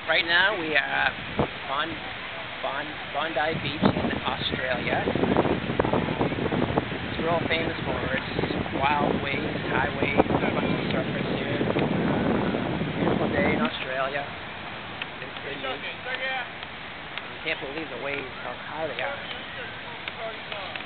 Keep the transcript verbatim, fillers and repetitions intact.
Right now we are at Bon, bon, Bondi Beach in Australia. It's real famous for its wild waves, high waves, a bunch of surfers here. Beautiful day in Australia. It's windy. You can't believe the waves, how high they are.